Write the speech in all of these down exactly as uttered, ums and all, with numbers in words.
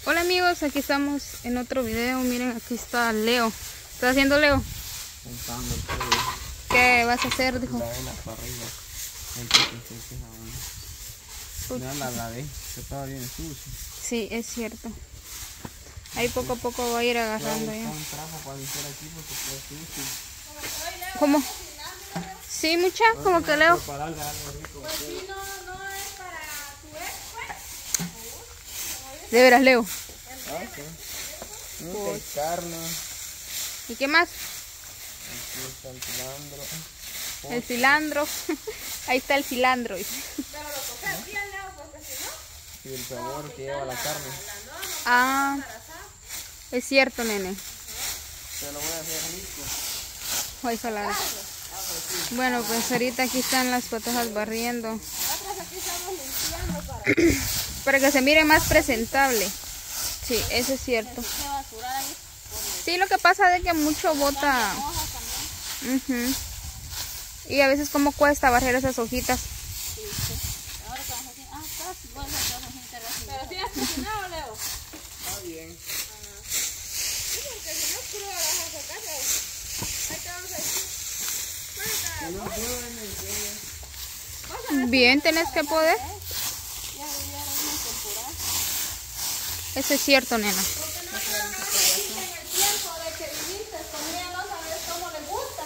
Hola amigos, aquí estamos en otro video. Miren, aquí está Leo. ¿Qué está haciendo Leo? Montando el pollo. ¿Qué vas a hacer? Dijo. La de la parrilla. Entonces, mira, la lavé, que estaba bien sucio. Sí, es cierto. Ahí poco a poco va a ir agarrando ya. Un trapo para limpiar aquí porque está sucio. ¿Cómo? Sí, mucha, como que Leo. Prepararle algo rico. Pues sí, no, no es para tu ex, pues. De veras, Leo. Ah, sí. Nunca hay carne. ¿Y qué más? Aquí está el cilantro. El cilantro. Ahí está el cilantro. Pero lo coges bien, Leo, porque si no... Y el sabor que lleva la carne. Ah, es cierto, nene. Te lo voy a hacer rico. Voy a salar. Bueno, pues ahorita aquí están las patojas barriendo. Nosotros aquí estamos limpiando para... Para que se mire más presentable. Sí, eso es cierto. que basurar ahí. Sí, lo que pasa es que mucho bota. Hojas también. Ujú. Y a veces como cuesta barrer esas hojitas. Sí, sí. Ahora que vamos a decir, ah, casi, bueno, que vamos a interaccionar. Pero si has cocinado, Leo. Está bien. Sí, porque si no es crudo, vas a sacar, Leo. Ahí te vamos a decir. Si no puedo, me enseñas. Bien, tenés que poder. Ya vivieron una temporada. Eso es cierto, nena. Porque no te van a decir en el tiempo de que viviste con ella, no sabes cómo le gusta.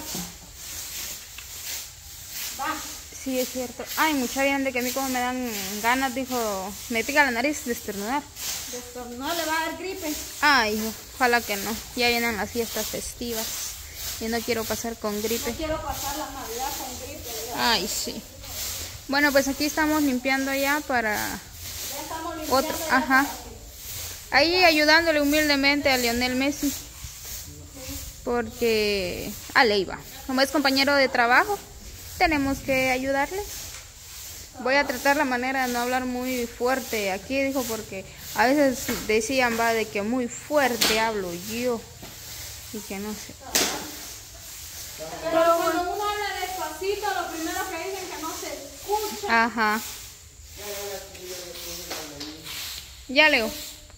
Va. Sí, es cierto. Ay, mucha bien de que a mí como me dan ganas, dijo, me pica la nariz de estornudar. No le va a dar gripe. Ay, ojalá que no. Ya vienen las fiestas festivas y no quiero pasar con gripe. No quiero pasar la Navidad con gripe. Leo. Ay, sí. Bueno, pues aquí estamos limpiando ya para Ya estamos limpiando. otro. ya Ajá. para que- Ahí ayudándole humildemente a Lionel Messi. Porque a Leiva, como es compañero de trabajo, tenemos que ayudarle. Voy a tratar la manera de no hablar muy fuerte aquí, dijo, porque a veces decían, va, de que muy fuerte hablo yo. Y que no sé. Pero cuando uno habla despacito, lo primero que dicen que no se escucha. Ajá. Ya, Leo.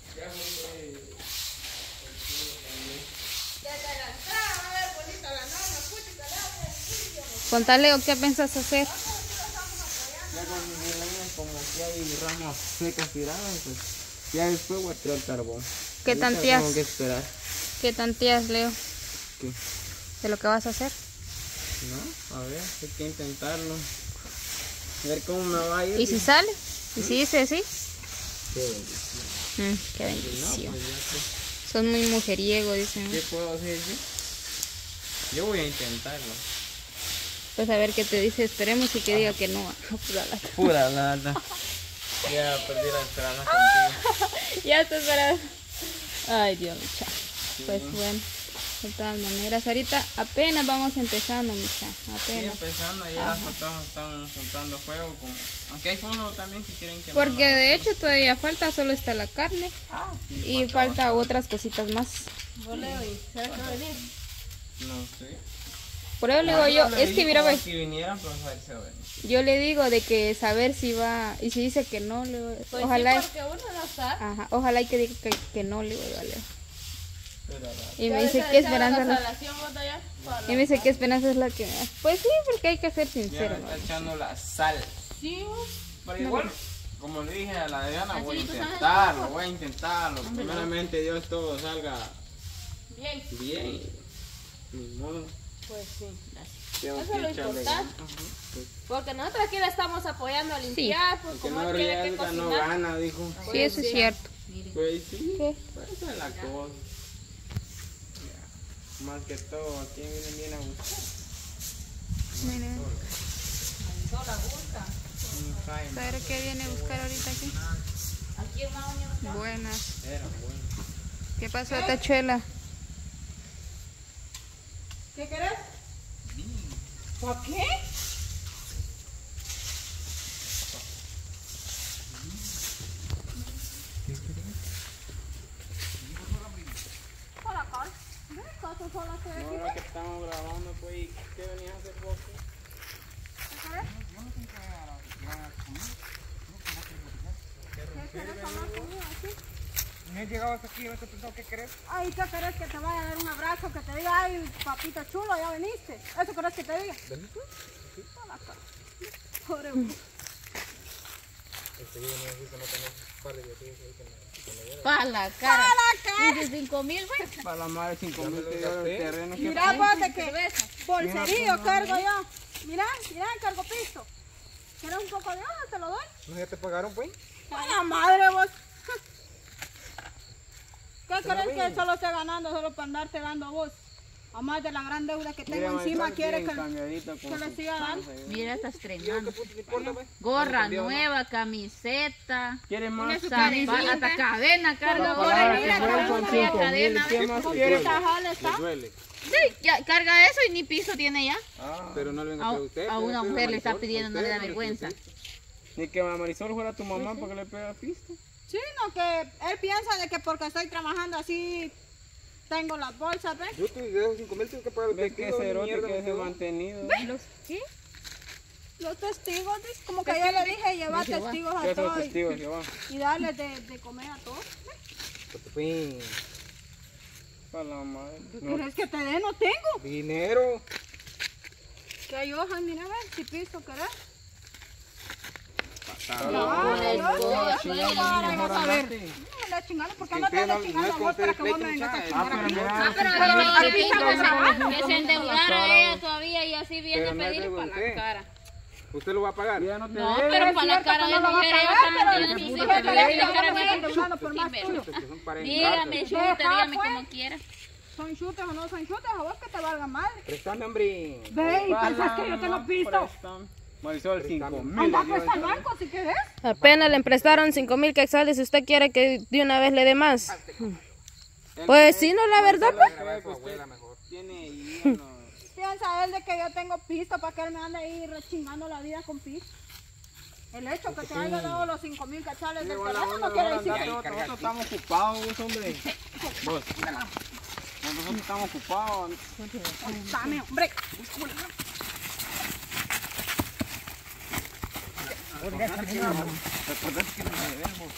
Contale, Leo, ¿qué piensas hacer? Ya cuando vienen como que hay ramas secas tiradas, pues ya después voy a tirar carbón. ¿Qué Ahorita tanteas? Tengo que esperar. ¿Qué tanteas, Leo, ¿Qué? de lo que vas a hacer? No, a ver, hay que intentarlo. A ver cómo me va a ir. ¿Y si sale? ¿Y si dice sí? Qué bendición. Mm, qué Si no, bendición. pues ya Son muy mujeriego, dicen. que, ¿qué puedo hacer yo? Yo voy a intentarlo. Pues a ver qué te dice, esperemos y que diga que no. Pura lata. Pura nada. Ya perdí la esperanza contigo. Ya está esperando. Ay, Dios, mucha. Pues bueno, de todas maneras, ahorita apenas vamos empezando, mucha. Sí, Apenas. empezando, ya las fotos están juntando fuego. Como... Aunque hay fuego también si quieren que... Porque de hecho todavía falta, solo está la carne. Ah, sí, Y falta otras cositas más. Leo, ¿y sabes qué venir? No sé. Por eso le digo yo, le es que dije mira, como ve, Si vinieran, pues a ver si ven. yo le digo de que saber si va, y si dice que no, le digo, Pues ojalá, sí, porque uno no sabe. ajá, ojalá y que diga que, que no, le digo, vale. Pero, la- Y me Ya dice, ves, ¿qué esa esperanza es la? salación, vos allá, para Y me dice, ¿qué esperanza es la que me da? Pues sí, porque hay que ser Ya sincero, me ¿no? está echando la sal. Sí, Pero igual, como le dije a la Adriana, Así voy a tú sabes intentarlo, todo. voy a intentarlo. Primeramente Dios todo salga bien. bien. Ni modo. Pues sí, gracias. Tengo Eso que es lo echarle importante. ganas. Ajá, pues, Porque nosotros aquí la estamos apoyando a limpiar, pues el que como no él quiere que arriesga no cocinar. gana, dijo. Sí, eso es cierto. Pues sí, ¿Qué? pues esa es la cosa. Ya. Más que todo, aquí vienen bien a buscar. Miren, No la busca. Un Jaime. ¿saber qué viene a buscar ahorita aquí? Aquí es más unión. Buenas. Era bueno. ¿Qué pasó, Tachuela? ¿Qué querés? ¿Por qué? Hola, Carl. ¿Cuántas horas te No, ahora que estamos grabando, pues, ¿y ¿qué venías a hacer vos? Me has llegado hasta aquí y me has pensado qué querés. Ay, ¿qué querés que te vaya a dar un abrazo? Que te diga, ay, papito chulo, ya veniste. ¿Eso querés que te diga? ¿Veniste? Pobre hombre. Este, yo necesito no tener un par de billetes ahí que me, que me dieran. Pa' la cara. ¡A la cara! Dice cinco mil, güey. Para la madre, cinco mil te dio el terreno. ¿Qué Mira pasa? vos de que bolserío cargo yo. Mira, mira, cargo pisto. ¿Quieres un poco de agua? Te lo doy. ¿No ya te pagaron, pues? ¡A la madre vos! ¿Qué Se lo crees que vi. solo esté ganando solo para andarte dando a vos? A más de la gran deuda que tengo Mira, encima, Marisol, quiere bien que, cambiadito con que le sus siga dando. cosas ahí. Mira, está estrenando. ¿Qué puto te importa, pues? Gorra Cambiado, ¿no? nueva, camiseta, ¿Quieres más? zapa- hasta cadena carga. Por Gorra, ahí, mira, mira, carga con una cinco cadena. ¿Qué ¿ves? más ¿Con quieres? qué tajal está? duele. Sí, ya carga eso y ni piso tiene ya. Ah, pero no le venga A, a usted. a una pégale mujer le está Marisol, pidiendo, no usted, le da mire, vergüenza. usted. Ni que Marisol fuera tu mamá para que le pegue a pisto. Sí, no, que él piensa de que porque estoy trabajando así tengo las bolsas, ¿ves? Yo te dejo cinco mil, tengo que pagar Ve que ese erote que se ha mantenido. ¿Los qué? Los testigos, dice, como que yo le dije, llevar De Jehová. testigos ¿Qué a son los todos y, testigos, Jehová? y darles de, de comer a todos. Fin. Para la madre. ¿Qué No, querés que te dé? No tengo. Dinero. Que yo, ay, mira, a ver, si pisto querés. pasado. No, Por el yo sé, coche, yo sé, yo ahora mejor vas a ver. andate. No, la chingada, ¿por qué Que no te usted la no- chingada no es a con vos para usted que vos me pleito, vengas a muchacha. chingar Ah, a mí? pero Ah, pero Pero que, aquí que, estamos trabajando. que se endeudara ella todavía y así viene Pero a no es pedir de para la usted. cara. ¿Usted lo va a pagar? Ya no te No, debe. pero Es para la cierto cara que de no lo va a mujer ella pagar, también pero tiene si sus se hijos. quiere Pero que ella yo quiere me ver estoy endeudando por más Imbécil. tuyo. Estos son para Dígame, engañarse. chute, Deja, dígame pues. como quiera. Son chutes o no son chutes, a vos que te valga madre. Préstame, hombre. Ve, y pensás que yo tengo pisto. Marisol, cinco mil. Anda pues al banco si querés. Apenas le prestaron cinco mil quetzales. ¿Usted quiere que de una vez le dé más? Pues sí, no, la verdad, pues. Grabar a su abuela mejor. Tiene hijos. Piensa él de que yo tengo pisto para que él me ande ahí rechingando la vida con pisto. El hecho que te haya dado los cinco mil cachales del teléfono no quiere decir que... Nosotros estamos ocupados, hombre. Vos. Nosotros estamos ocupados. Dame, hombre. Recordate que nos debemos.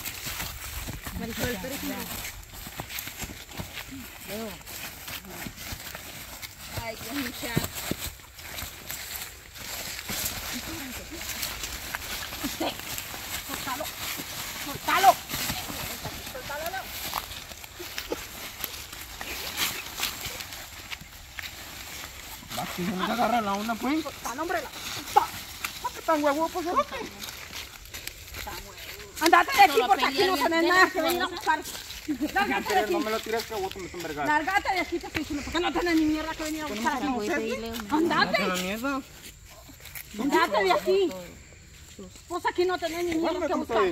Ay, qué muchacho. Soltalo. Soltalo. Soltalo, Leo. Va, que se nos agarra la onda, pues. Soltalo, hombre. ¿Por qué tan huevo, pues, cerote? Andate de aquí Solo porque aquí no pelear tenés de nada las que venir a buscar. Lárgate de aquí. No me lo tires que vos te metes en vergas. Lárgate de aquí, te estoy diciendo, porque no tenés ni mierda que venir a buscar aquí. Voy a pedirle una. Andate. La mierda. Andate de aquí. Vos aquí no tenés ni mierda que buscar.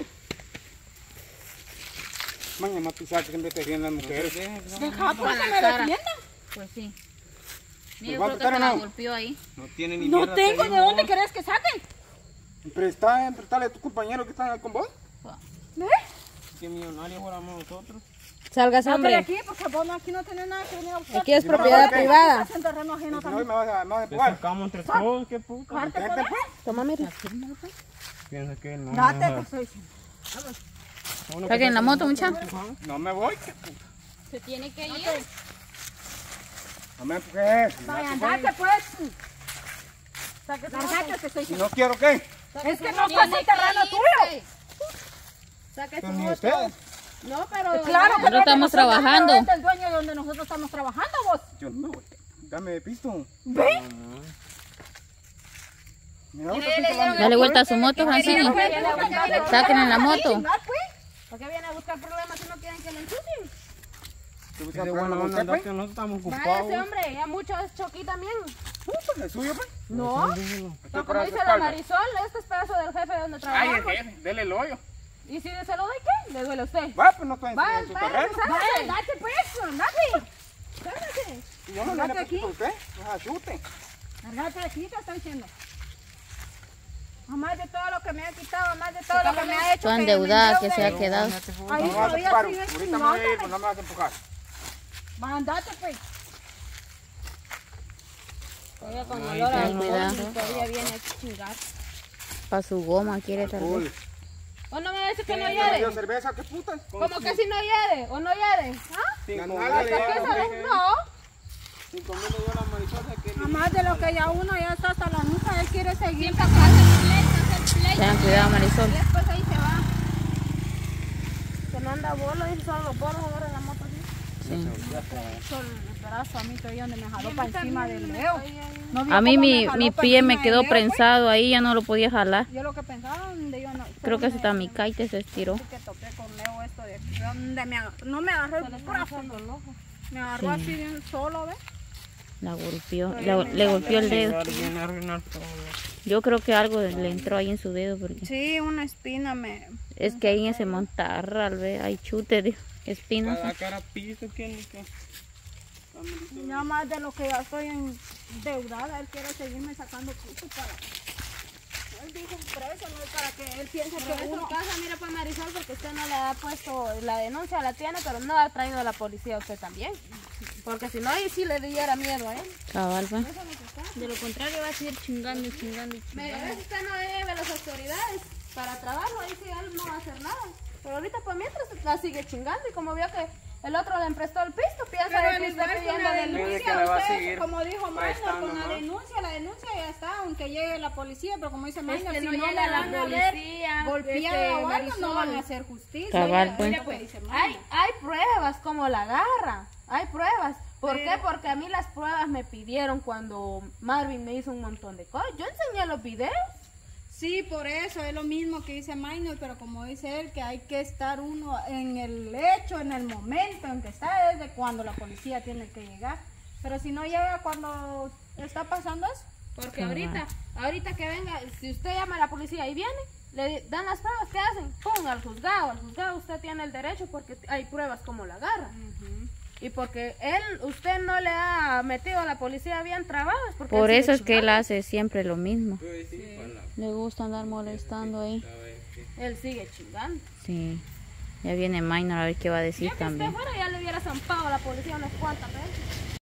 Mañana tú sabes que siempre te ríen las mujeres. Deja pues Para que la me cara. defienda. Pues sí. Mira, ¿Lo va a creo que quitar se o la no? golpeó ahí. No tiene ni No mierda, te tengo, digo, ¿de dónde vos. querés que saque? Presta, prestale a tu compañero que están con vos. ¿Ves? Qué millonarios fuéramos nosotros. Salgas, Andate de hombre. aquí porque vos no, aquí no tenés nada que venir a buscar. Aquí es no, propiedad ¿qué? privada. Estás en terreno ajeno Si no, también. me vas a, me vas a Te empujar. sacamos entre todos, qué puta. Date, Gente, pues. Toma, mire. Piensa que no. Date, no, pues, estoy diciendo. no, no, Saquen la moto, muchachos. No me voy. qué puta. Se tiene que ir. No me empujes. Vaya, andate, pues. Lárgate, te estoy Si diciendo. no quiero, ¿qué? Es que no estás en terreno tuyo. Saque Pues su ni moto. ustedes. No, pero... Claro que Nosotros estamos trabajando. Es el dueño de donde nosotros estamos trabajando, vos. Yo no me voy. Dame de pisto. ¿Ve? Mira, vos estás con la Dale vuelta a su moto, Francino. Sáquenle la moto. ¿Por qué viene a buscar problemas si no quieren que le ensucien? ¿Tú Qué buena onda, andate, nosotros estamos Váyase, ocupados. hombre, ya mucho es choquí también. ¿Es suyo, pues? No, Estoy como para dice su la espalda. Marisol, este es pedazo del jefe donde Ay, trabajamos. el jefe, dele el hoyo. ¿Y si se lo doy qué? Le duele a usted. Va, pues no estoy en su- Vaya, en su vaya, terreno. vaya, date pues, andate. Cálmate. Y yo no le Andate he aquí. puesto a usted. No se chute. Andate aquí, te estoy diciendo. A más de todo lo que me ha quitado, a más de todo lo que me ha hecho. Toda que me endeudada que se ha endeude. quedado. Ahí No me vas a todavía empujar. sigue Ahorita me voy a ir, chingándome. pues no me vas a empujar. Va, andate pues. Todavía con Ay, olor a ten cuidado. alcohol y todavía viene a chingar. Para su goma quiere tal vez. ¿O no me va a decir que no ¿Quién me dio hiede? cerveza? ¿Qué putas? ¿Cómo que si no hiede? ¿O no hiede? ¿Ah? Cinco mil nada le le dieron, dieron, ¿qué? No, Cinco mil le dio la mariposa que nada más de lo que ya uno ya está hasta la nuca, él quiere seguir. Siempre hace el pleito, hace el pleito. Tengan cuidado, Marisol. Y después ahí se va. Se no anda bolo, y solo los bolos agarran la moto así. Solo el brazo a mí todavía donde me jaló para encima del dedo. ¿No vio A mí cómo mi, me jaló mi pa' pie encima me del quedó dedo, pues? prensado ahí, ya no lo podía jalar. Yo lo que pensaba, donde yo no. Creo que me- hasta mi caite se estiró. Sí que toqué con Leo esto de aquí, donde me agarró, no me agarró el brazo, me agarró así de un solo, ¿ves? La golpeó, le, le golpeó el dedo. Alguien arruinar todo. Yo creo que algo le entró ahí en su dedo porque Sí, una espina me... es que ahí en ese montarral, ve, hay chute de espinas. Para la cara piso, ¿quién es que? Nada más de lo que ya estoy endeudada, él quiere seguirme sacando puntos para... Él dijo un precio, no es para que él piense Pero que eso uno... pasa, mira, pues Marisol, porque usted no le ha puesto la denuncia, la tiene, pero no ha traído a la policía a usted también. Porque si no, ahí sí le diera miedo a él. Cabal, va. De lo contrario, va a seguir chingando, chingando y chingando. A veces usted no lleve a las autoridades para trabajo, ahí sí él no va a hacer nada. Pero ahorita, pues mientras la sigue chingando y como vio que el otro le prestó el pisto, piensa Pero de al que igual está con pidiendo la denuncia. Tiene que denuncia, le va a usted, seguir como dijo Maynor, prestando, con la ¿no? denuncia, la denuncia ya está, aunque llegue la policía, pero como dice Maynor, que si no no llega la la van a ver policía, golpeada este, o algo, no Marisol. van a hacer justicia. Cabal, Mira, pues. mira, Pues, dice hay, Maynor. hay pruebas como la garra, hay pruebas. ¿Por Pero- qué? Porque a mí las pruebas me pidieron cuando Marvin me hizo un montón de cosas. Yo enseñé los videos. Sí, por eso es lo mismo que dice Maynor, pero como dice él, que hay que estar uno en el hecho, en el momento en que está, es de cuando la policía tiene que llegar. Pero si no llega cuando está pasando eso, Porque ahorita, ahorita que venga, si usted llama a la policía y viene, le dan las pruebas, ¿qué hacen? Pum, al juzgado. Al juzgado usted tiene el derecho porque hay pruebas como la garra. Y porque él, usted no le ha metido a la policía bien trabajo. es porque Por él eso sigue es que él chingando. hace siempre lo mismo. Pues sí, para Le gusta andar molestando ahí. a ver, sí. Él sigue chingando. Sí. Ya viene Minor a ver qué va a decir Yo que esté también. fuera ya le hubiera zampado a la policía unas cuantas veces.